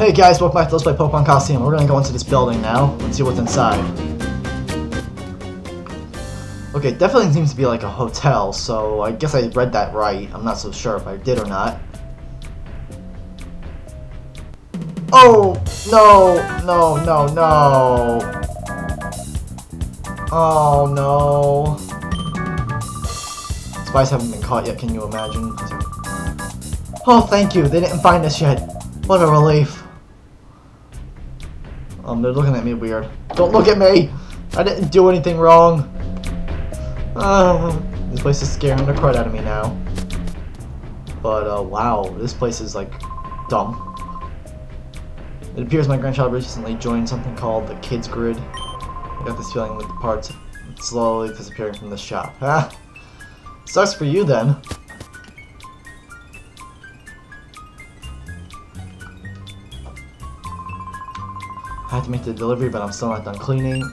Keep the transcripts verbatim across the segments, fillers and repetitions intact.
Hey guys, welcome back to Let's Play Pokemon Colosseum. We're gonna go into this building now and see what's inside. Okay, definitely seems to be like a hotel, so I guess I read that right. I'm not so sure if I did or not. Oh! No! No, no, no! Oh no! Spies haven't been caught yet, can you imagine? Oh, thank you! They didn't find us yet! What a relief! Um, they're looking at me weird. Don't look at me! I didn't do anything wrong! Uh, this place is scaring the crud out of me now. But, uh, wow, this place is, like, dumb. It appears my grandchild recently joined something called the Kids Grid. I got this feeling with the parts slowly disappearing from the shop. Ah! Sucks for you, then. I had to make the delivery, but I'm still not done cleaning.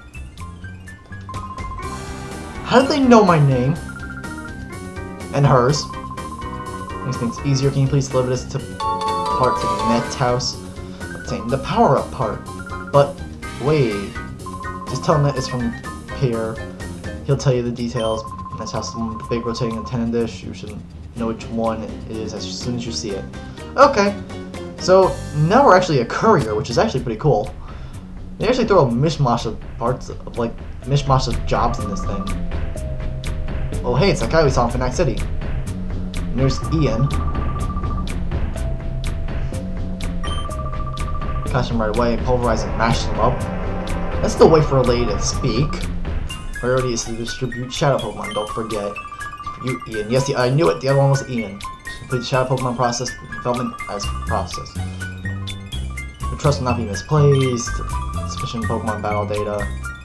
How did they know my name? And hers? Makes things easier. Can you please deliver this to part to the Met's house? Obtain the power-up part. But wait. Just tell him that it's from here. He'll tell you the details. Met's house is the one with the big rotating antenna dish. You should know which one it is as soon as you see it. Okay. So now we're actually a courier, which is actually pretty cool. They actually throw a mishmash of parts of like mishmash of jobs in this thing. Oh hey, it's that guy we saw in Fanac City. And there's Ian. Catch him right away, pulverize and mash him up. Let's still wait for a lady to speak. Priority is to distribute Shadow Pokemon, don't forget. For you, Ian. Yes, I knew it, the other one was Ian. Complete Shadow Pokemon process development as process. The trust will not be misplaced. Sufficient Pokemon battle data.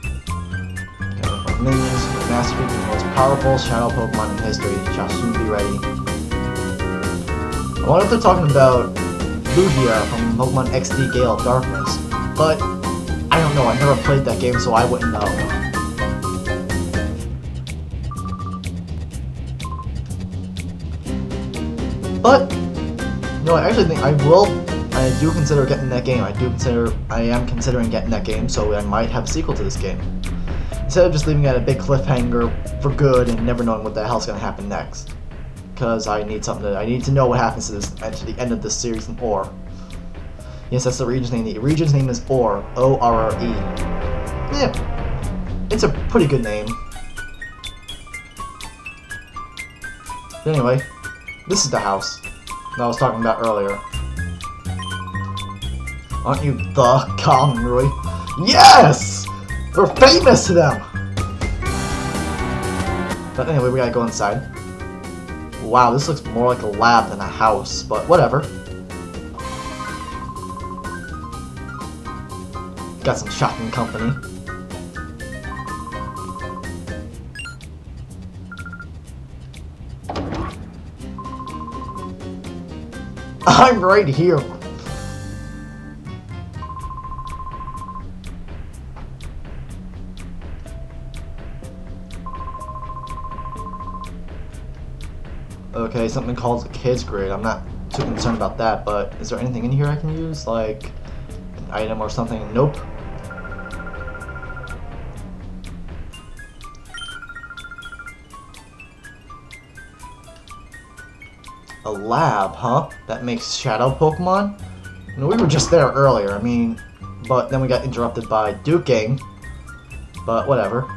Minions with mastery, the most powerful Shadow Pokemon in history, shall soon be ready. I wonder if they're talking about Lugia from Pokemon X D Gale of Darkness, but I don't know, I never played that game, so I wouldn't know. But, you know, I actually think I will, I do consider getting that game. I do consider, I am considering getting that game, so I might have a sequel to this game. Instead of just leaving it at a big cliffhanger for good and never knowing what the hell's gonna happen next. Because I need something to, I need to know what happens to this, to the end of this series in Or. Yes, that's the region's name. The region's name is Or, O R R E. Yeah, it's a pretty good name. But anyway, this is the house that I was talking about earlier. Aren't you the Common Roy? Yes! We're famous to them! But anyway, we gotta go inside. Wow, this looks more like a lab than a house, but whatever. Got some shocking company. I'm right here! Okay, something called the Kids Grid. I'm not too concerned about that, but is there anything in here I can use? Like an item or something? Nope. A lab, huh? That makes Shadow Pokemon? You know, we were just there earlier, I mean, but then we got interrupted by duking. But whatever.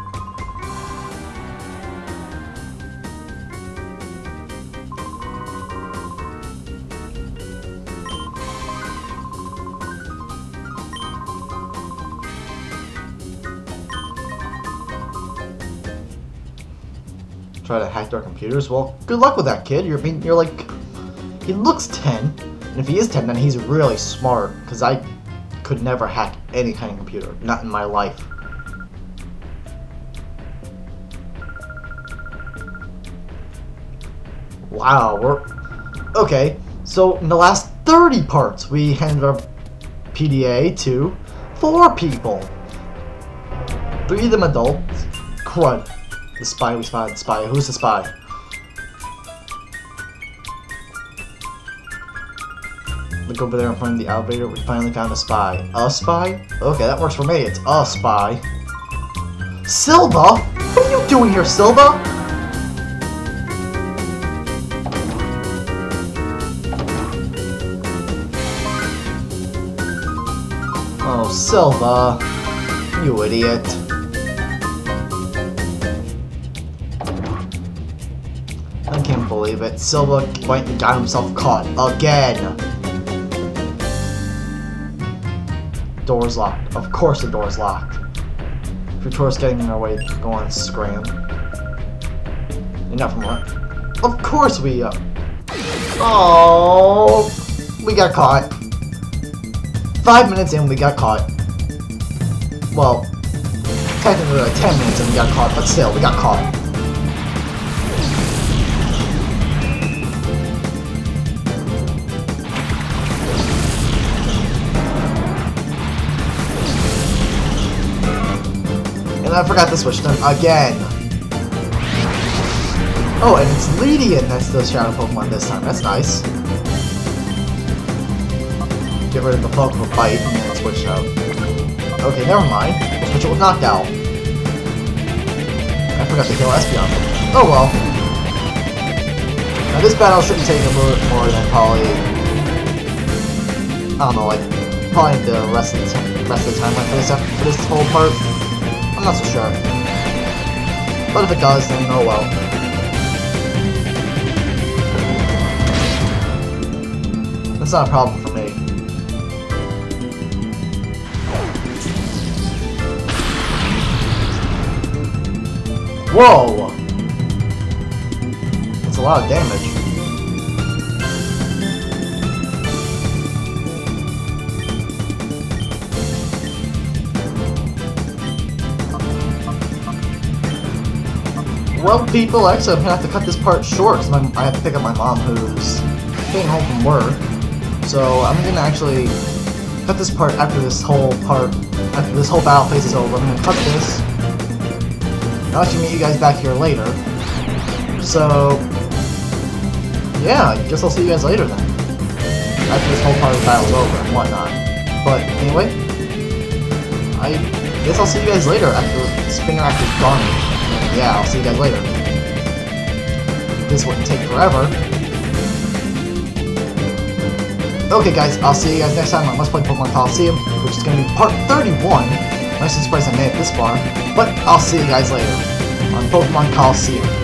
Try to hack their computers? Well, good luck with that, kid. You're being, you're like, he looks ten, and if he is ten, then he's really smart. Because I could never hack any kind of computer, not in my life. Wow, we're okay. So in the last thirty parts, we handed our P D A to four people. Three of them adults. Crud. The spy, we spotted the spy. Who's the spy? look over there in front of the elevator. We finally found a spy. A spy? Okay, that works for me. It's a spy. Silva? What are you doing here, Silva? Oh, Silva. You idiot. I can't believe it. Silva went and got himself caught again. Door's locked. Of course the door's locked. Victoria's getting in our way. Go on, scram. Enough from what? Of course we, uh... Oh, we got caught. Five minutes in, we got caught. Well, technically like ten minutes in, we got caught, but still, we got caught. And I forgot to switch them again. Oh, and it's Lydian that's the Shadow Pokemon this time. That's nice. Get rid of the Fog for Bite and then switch out. Okay, never mind. We'll switch it with Knockout. I forgot to kill Espeon. Oh well. Now this battle shouldn't take a little bit more than probably... I don't know, like... Probably the rest of the, rest of the time like for this, for this whole part. I'm not so sure. But if it does, then oh well. That's not a problem for me. Whoa! That's a lot of damage. Well, people, actually, I'm gonna have to cut this part short because I have to pick up my mom who's getting home from work. So I'm gonna actually cut this part after this whole part, after this whole battle phase is over. I'm gonna cut this. I'll actually meet you guys back here later. So, yeah, I guess I'll see you guys later then. After this whole part of the battle's over and whatnot. But anyway, I guess I'll see you guys later after Spinner after gone. Yeah, I'll see you guys later. This wouldn't take forever. Okay guys, I'll see you guys next time on Let's Play Pokemon Colosseum, which is going to be part thirty-one. Nice and surprised I made it this far. But I'll see you guys later on Pokemon Colosseum.